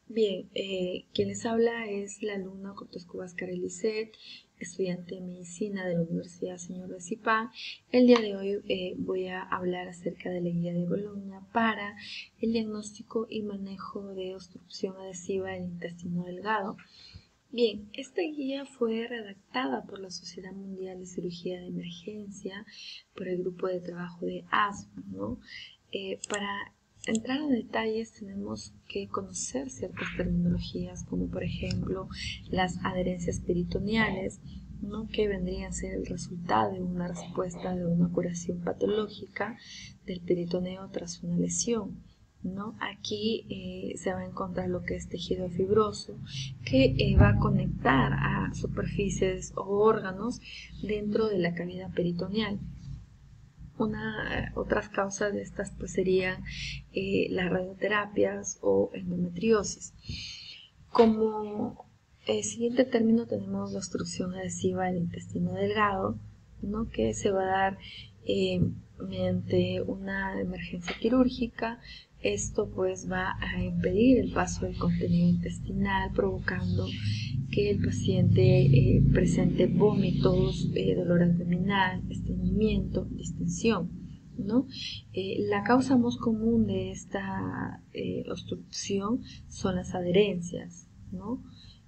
Bien, quien les habla es la alumna Cortés Cubáscar Elisset, estudiante de Medicina de la Universidad Señor de Zipán. El día de hoy voy a hablar acerca de la guía de Bolonia para el diagnóstico y manejo de obstrucción adhesiva del intestino delgado. Bien, esta guía fue redactada por la Sociedad Mundial de Cirugía de Emergencia, por el grupo de trabajo de ASBO, ¿no? Para entrar en detalles tenemos que conocer ciertas terminologías, como por ejemplo las adherencias peritoneales, ¿no? Que vendrían a ser el resultado de una respuesta de una curación patológica del peritoneo tras una lesión, ¿no? Aquí se va a encontrar lo que es tejido fibroso que va a conectar a superficies o órganos dentro de la cavidad peritoneal. Otras causas de estas pues serían las radioterapias o endometriosis. Como siguiente término tenemos la obstrucción adhesiva del intestino delgado, ¿no? Que se va a dar mediante una emergencia quirúrgica. Esto pues va a impedir el paso del contenido intestinal, provocando que el paciente presente vómitos, dolor abdominal, estreñimiento, distensión, ¿no? La causa más común de esta obstrucción son las adherencias, ¿no?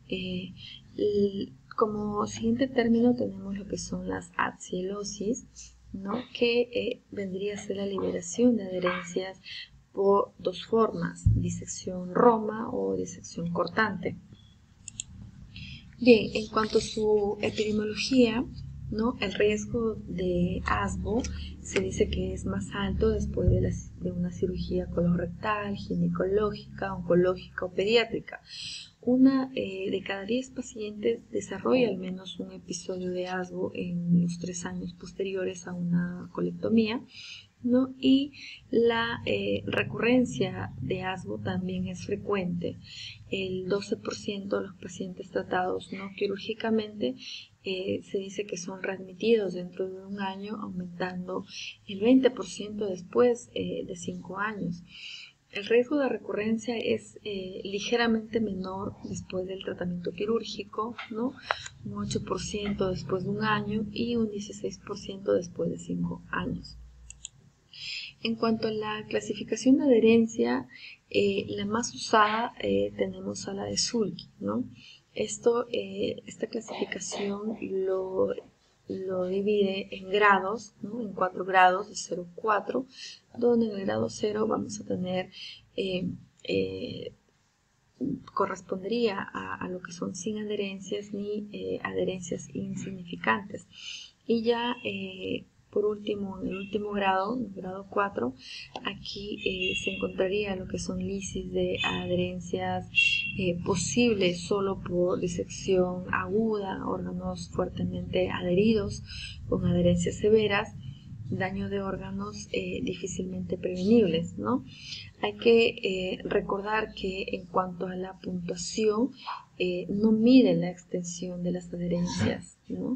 Como siguiente término tenemos lo que son las acilosis, ¿no? Que vendría a ser la liberación de adherencias por dos formas: disección roma o disección cortante. Bien, en cuanto a su epidemiología, ¿no? El riesgo de ASBO se dice que es más alto después de una cirugía colorectal, ginecológica, oncológica o pediátrica. Una de cada 10 pacientes desarrolla al menos un episodio de ASBO en los 3 años posteriores a una colectomía, ¿no? Y la recurrencia de ASBO también es frecuente. El 12% de los pacientes tratados no quirúrgicamente se dice que son readmitidos dentro de un año, aumentando el 20% después de 5 años. El riesgo de recurrencia es ligeramente menor después del tratamiento quirúrgico, ¿no? Un 8% después de un año y un 16% después de 5 años. En cuanto a la clasificación de adherencia, la más usada tenemos a la de Sulky, ¿no? Esta clasificación lo divide en grados, ¿no? En 4 grados, de 0 a 4, donde en el grado 0 vamos a tener, correspondería a lo que son sin adherencias ni adherencias insignificantes. Y ya por último, en el último grado, en el grado 4, aquí se encontraría lo que son lisis de adherencias posibles solo por disección aguda, órganos fuertemente adheridos con adherencias severas, daño de órganos difícilmente prevenibles, ¿no? Hay que recordar que en cuanto a la puntuación, no mide la extensión de las adherencias, ¿no?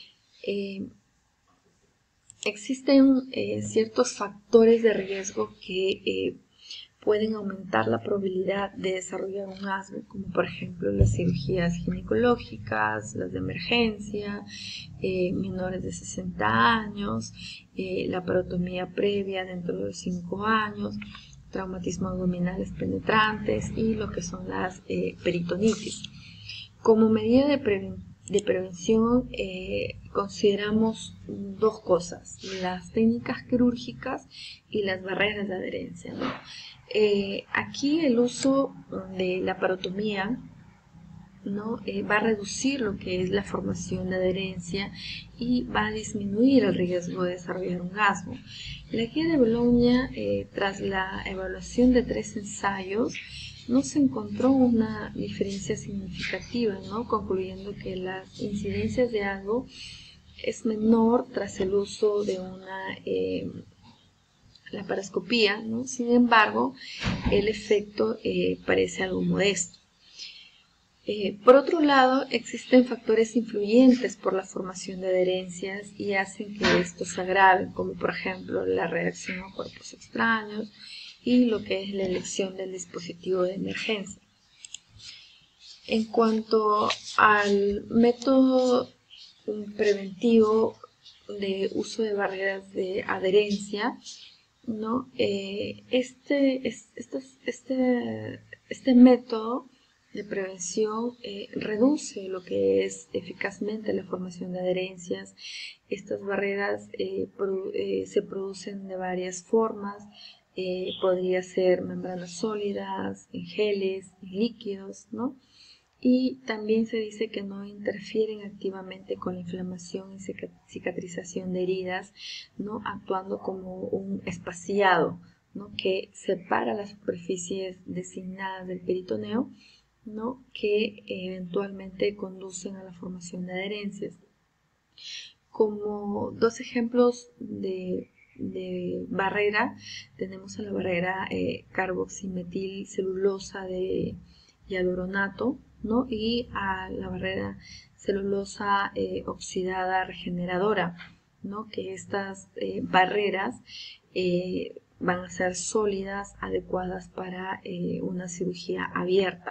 Existen ciertos factores de riesgo que pueden aumentar la probabilidad de desarrollar un ASBO, como por ejemplo las cirugías ginecológicas, las de emergencia, menores de 60 años, la parotomía previa dentro de los 5 años, traumatismos abdominales penetrantes y lo que son las peritonitis. Como medida de prevención consideramos dos cosas: las técnicas quirúrgicas y las barreras de adherencia, ¿no? Aquí el uso de la parotomía, ¿no? Va a reducir lo que es la formación de adherencia y va a disminuir el riesgo de desarrollar un ASBO. La guía de Bolonia, tras la evaluación de 3 ensayos, no se encontró una diferencia significativa, ¿no? Concluyendo que las incidencias de ASBO es menor tras el uso de una laparoscopía, ¿no? Sin embargo, el efecto parece algo modesto. Por otro lado, existen factores influyentes por la formación de adherencias y hacen que esto se agrave, como por ejemplo la reacción a cuerpos extraños y lo que es la elección del dispositivo de emergencia. En cuanto al método preventivo de uso de barreras de adherencia, ¿no? Este método de prevención reduce lo que es eficazmente la formación de adherencias. Estas barreras se producen de varias formas. Podría ser membranas sólidas, en geles, en líquidos, ¿no? Y también se dice que no interfieren activamente con la inflamación y cicatrización de heridas, ¿no? Actuando como un espaciado, ¿no? Que separa las superficies designadas del peritoneo, ¿no? Que eventualmente conducen a la formación de adherencias. Como dos ejemplos de barrera, tenemos a la barrera carboximetilcelulosa de hialuronato, ¿no? Y a la barrera celulosa oxidada regeneradora, ¿no? Que estas barreras van a ser sólidas, adecuadas para una cirugía abierta.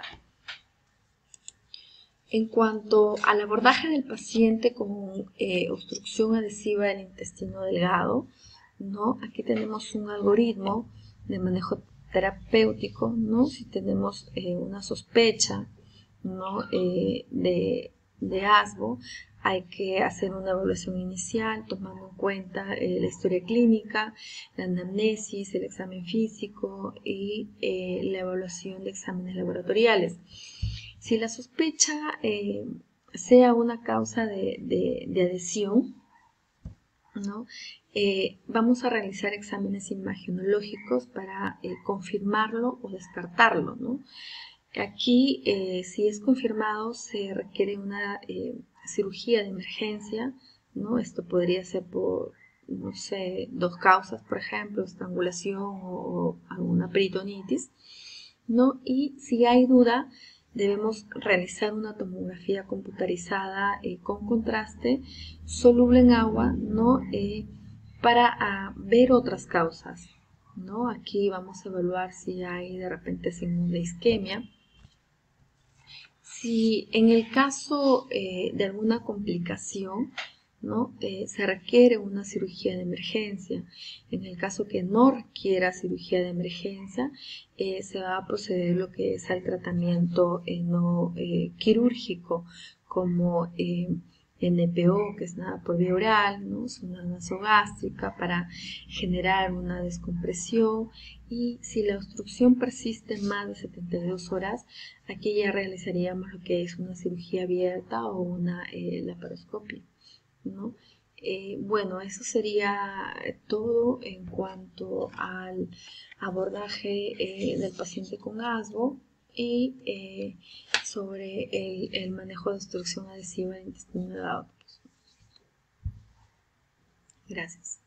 En cuanto al abordaje del paciente con obstrucción adhesiva del intestino delgado, ¿no? Aquí tenemos un algoritmo de manejo terapéutico, ¿no? Si tenemos una sospecha, ¿no? de ASBO, hay que hacer una evaluación inicial tomando en cuenta la historia clínica, la anamnesis, el examen físico y la evaluación de exámenes laboratoriales. Si la sospecha sea una causa de adhesión, ¿no? Vamos a realizar exámenes imagenológicos para confirmarlo o descartarlo, ¿no? Aquí, si es confirmado, se requiere una cirugía de emergencia, ¿no? Esto podría ser por, no sé, dos causas, por ejemplo, estrangulación o alguna peritonitis, ¿no? Y si hay duda, debemos realizar una tomografía computarizada con contraste soluble en agua, ¿no? Para ver otras causas, ¿no? Aquí vamos a evaluar si hay de repente signos de isquemia. Si en el caso de alguna complicación, ¿no? Se requiere una cirugía de emergencia. En el caso que no requiera cirugía de emergencia, se va a proceder lo que es al tratamiento no quirúrgico, como NPO, que es nada por vía oral, ¿no? Es una nasogástrica para generar una descompresión, y si la obstrucción persiste más de 72 horas, aquí ya realizaríamos lo que es una cirugía abierta o una laparoscopia, ¿no? Bueno, eso sería todo en cuanto al abordaje del paciente con ASBO y sobre el manejo de obstrucción adhesiva del intestino delgado. Gracias.